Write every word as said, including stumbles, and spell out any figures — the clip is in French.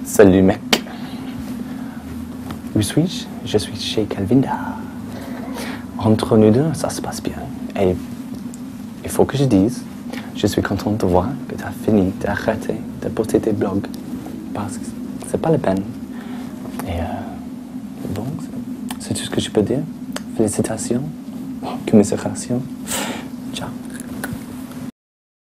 Salut mec. Où suis-je? Je suis chez Calvinda. Entre nous deux, ça se passe bien. Et il faut que je dise, je suis contente de voir que tu as fini d'arrêter de poster tes blogs. Parce que c'est pas la peine. Et euh, donc, c'est tout ce que je peux dire. Félicitations, commisération.